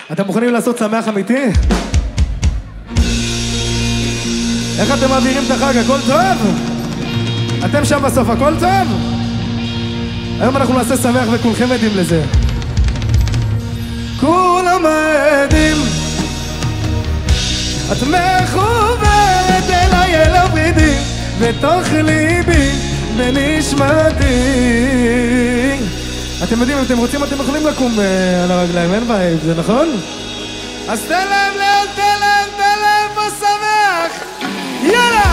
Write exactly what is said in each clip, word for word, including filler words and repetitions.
אתם מוכנים לעשות שמח אמיתי? איך אתם מעבירים את החג? הכל טוב? אתם שם בסוף, הכל טוב? היום אנחנו נעשה שמח וכולכם עדים לזה. כולם עדים, את מחוברת אליי אל הוורידים, בתוך ליבי ונשמתי. אתם יודעים, אם אתם רוצים, אתם יכולים לקום על הרגליים, אין בעיה, זה נכון? אז תן להם לאן, תן להם, תן להם פה שמח! יאללה!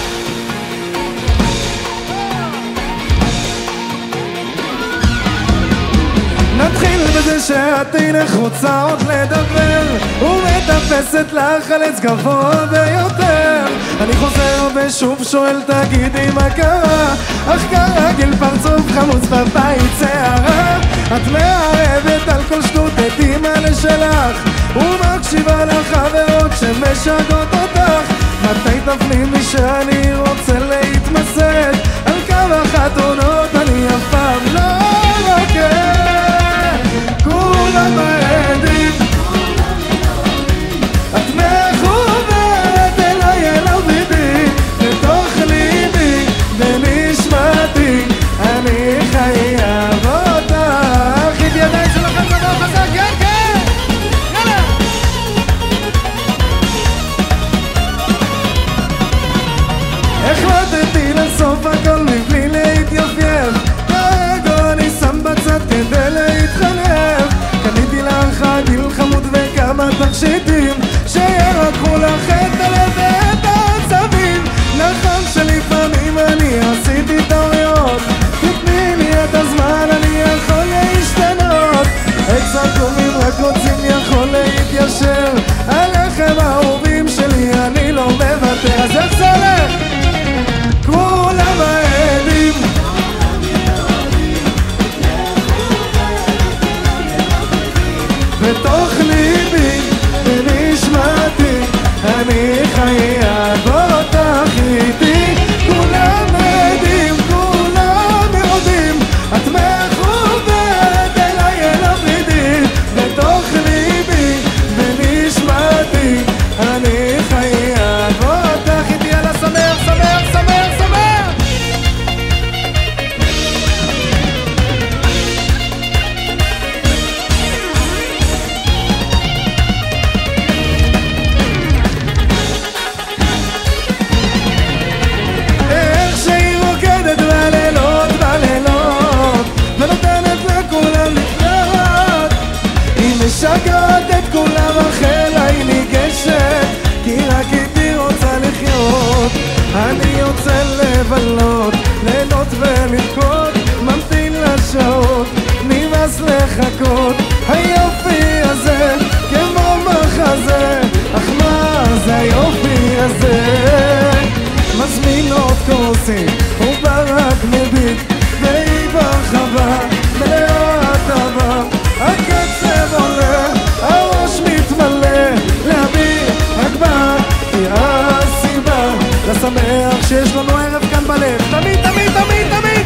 נתחיל בזה שאת אינך רוצה עוד לדבר ומטפסת לך על עץ גבוה ביותר. אני חוזר ושוב שואל תגידי מה קרה, אך כרגיל פרצוף חמוץ בבית שערה. את מערבת על כל שטות את אימא שלך ומקשיבה לחברות שמשגעות אותך. מתי תפנימי שאני רוצה להתמסד על כמה חתונות אני אף פעם לא רוקד. כולם עדים, את מחוברת אליי אל הוורידים, בתוך ליבי ונשמתי אני חייב אותך. את ידיים שלכם גבוה חזק, כן כן, יאללה. החלטתי לסוף הכל מבלי להתייפייף, כרגע אני שם בצד כדי להתחנף. קניתי לך גיל חמוד וכמה תכשיטים שירקחו לך את הלב ואת העצבים. נכון שלפעמים אני עשיתי טעויות, תתני לי את הזמן אני יכול להשתנות. אקסקומים רק רוצים יכול להתיישר, עליכם האהובים שלי אני לא מוותר. אז איך זה הולך? כולם העדים, בתוך ליבי ונשמתי אני חייב אותך איתי. כולם עדים, כולם יודעים, את מחוברת אליי אל הוורידים, בתוך ליבי ונשמתי אני חייב אותך איתי. יאללה שמח, שמח, שמח, שמח. איך שהיא רוקדת בלילות בלילות ונותנת לכולם לחיות, היא משגעת את כולם אך אליי ניגשת, כי רק איתי רוצה לחיות. אני יוצא לבלות לילות ולרקוד, ממתין לשעות, נמאס לחכות. היופי הזה כמו מחזה, אך מה זה היופי הזה? מזמין עוד כוסי וברק מביט והיא ברחבה מלאת אהבה. הקצב עולה, הראש מתמלא, להביט רק בה היא הסיבה לשמח שיש לנו ערב כאן בלב. תמיד תמיד תמיד תמיד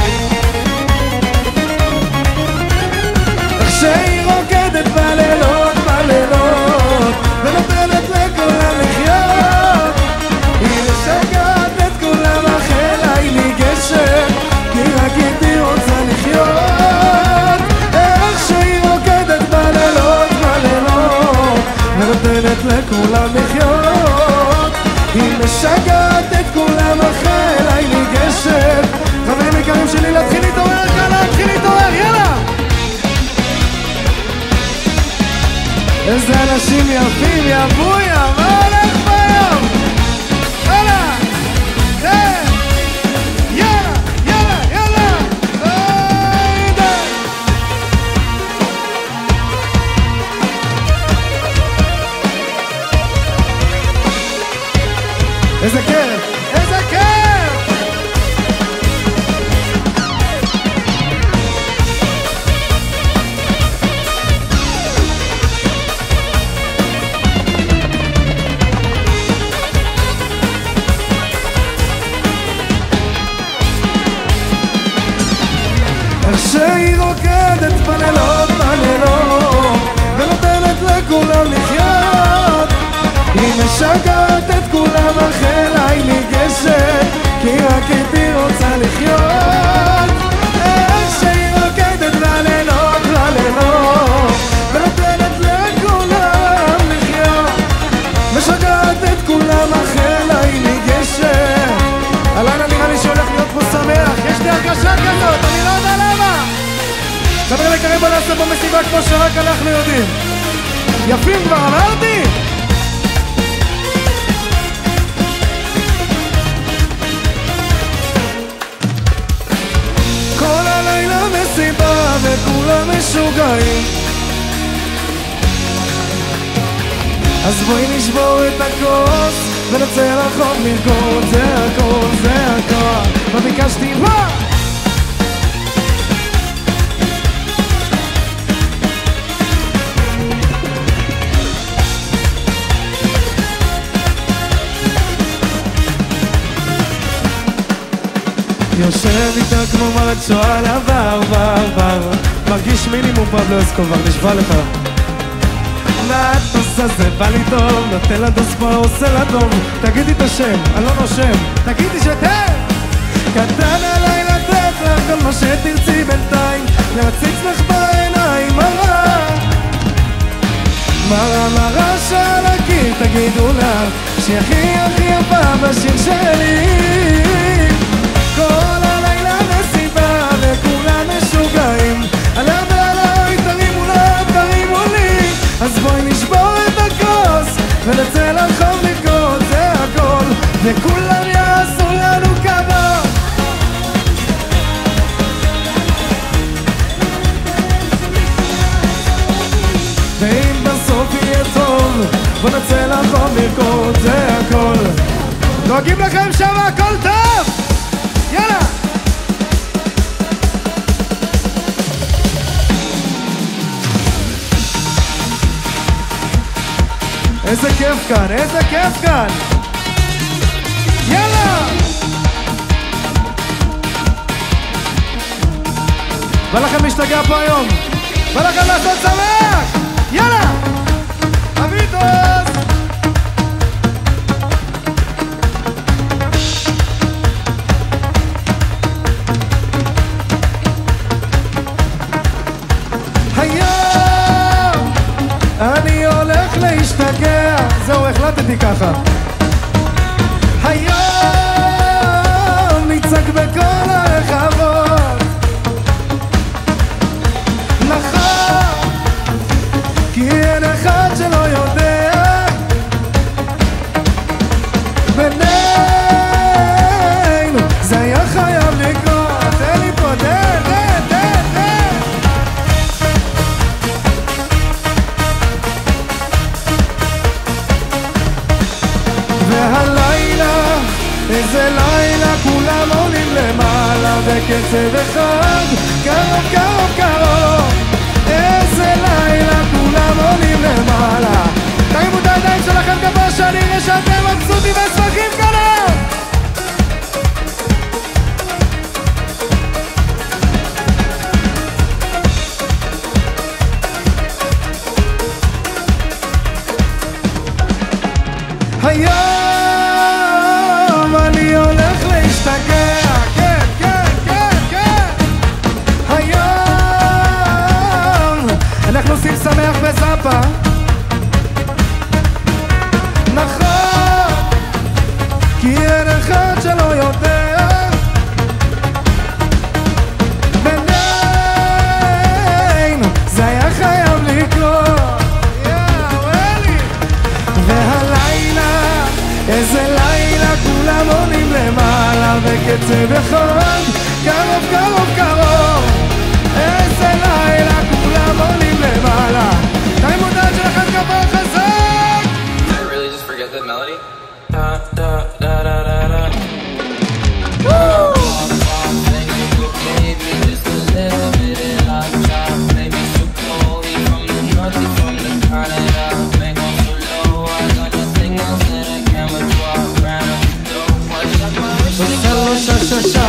איך שהיא רוקדת בלילות בלילות ונותנת לכולם לחיות, היא משגעת את כולם אך אליי ניגשת, כי רק איתי רוצה לחיות. איך שהיא רוקדת בלילות בלילות ונותנת לכולם לחיות, היא משגעת את כולם אך אליי ניגשת. חברים יקרים שלי, להתחיל להתעורר כאן, להתחיל להתעורר, יאללה. איזה אנשים יפים, יבויה, מה הולך ביום? יאללה, תן, יאללה, יאללה, יאללה, אוי די. איזה כיף, איזה כיף. איך שהיא רוקדת בלילות בלילות ונותנת לכולם יפים כבר אמרתי? כל הלילה מסיבה וכולם משוגעים, אז בואי נשבור את הכוס ונצא רחוב לרקוד, זה הכל, זה הכל, לא ביקשתי מה? יושב איתה כמו מרצ'ו על עבר, בר, בר, מרגיש מינימום פבלו אסקובר, נשבע לך. מהטוס הזה בא לי טוב, נותן לה דוס פה, עושה לה טוב. תגידי את השם, אני לא נושם, תגידי שתן. קטן עליי לתת לך כל מה שתרצי בינתיים, להציץ לך בעיניים מראה, מראה מראה שעל הקיר, תגידו לה שהיא הכי הכי יפה בשיר שלי. כל הלילה מסיבה וכולם משוגעים, עלה ועליי תרימו לה תרימו לי, אז בואי נשבור את הכוס ונצא לרחוב לרקוד, זה הכל, וכולם יעשו לנו כמה. ואם בסוף יהיה טוב בוא נצא לרחוב לרקוד, זה הכל. דואגים לכם שם הכל טוב, יאללה. איזה כיף כאן, איזה כיף כאן, יאללה. בא לכם להשתגע פה היום, בא לכם לעשות שמח, יאללה. אביטוס היום אני הולך להשתגע, זהו החלטתי ככה. היום נצעק בכל הרחבות, נכון, כי אין אחד שלא יודע בינינו, זה היה חייב לקרות. תן לי פה, תן, תן, תן, תן. והלילה, איזה לילה, כולם עולים למעלה בקצב אחד, קרוב, קרוב, קרוב. איזה לילה, כולם עולים למעלה. תרימו את הידיים שלכם גבוה שאני אראה שאתם מבסוטים ושמחים כאלה. היום אני הולך להשתגע, כן, כן, כן, כן. היום אנחנו עושים שמח בזאפה, נכון, כי אין אחד שלא יודע בינינו, זה היה חייב לקרות, יאו אלי. והלילה, איזה לילה, כולם עולים למעלה בקצב אחד, קרוב, קרוב, קרוב. איזה לילה, כולם עולים למעלה. תרימו את היד שלכם גבוה חזק. Did I really just forget that melody? Da da da da da da. Woo! Baby, just a little bit of love child. Baby, super holy from the north, from the Canada. Make on so low, I got nothing else that I can withdraw. Ran up the door, watch out my wrist. עושה לו שע שע שע,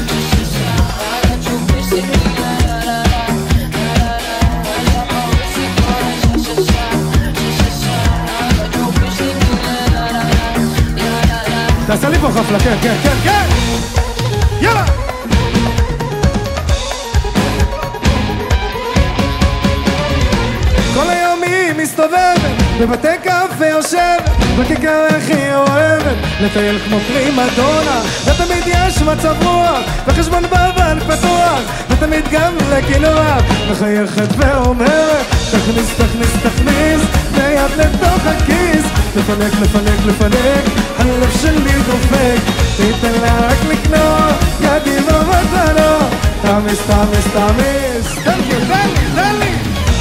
תעשה לי פה חפלה, כן, כן, כן, כן. יאללה. כל היום היא מסתובבת בבתי קפה יושבת, בכיכר איך היא אוהבת לטייל כמו פרימדונה, ותמיד יש מצב רוח וחשבון בבנק פתוח, ותמיד גם לקינוח, מחייכת ואומרת תכניס, תכניס, תכניס היד לתוך הכיס, לפנק, לפנק, לפנק, הלב שלי דופק, תיתן לה רק לקנות, קדימה מתנות, תמיס, תמיס, תמיס, תן לי, תן לי, תן לי.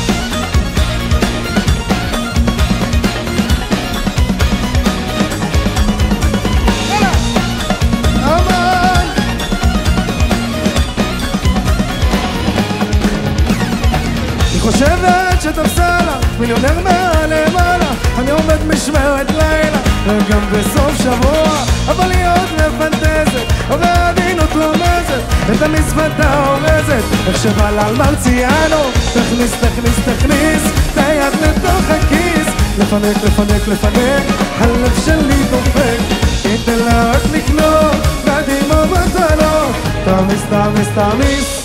חושבת שתפסה לה מיליונר מהלמעלה, אני עומד משמרת לילה וגם בסוף שבוע, אבל היא עוד מפנטזת והעדינות רומזת את המזוודה האורזת, איך שבא לה על מרציאנו, תכניס, תכניס, תכניס את היד לתוך הכיס, לפנק, לפנק, לפנק, הלב שלי דופק, תיתן לה רק לקנות, קדימה מתנות, תמיס, תמיס, תמיס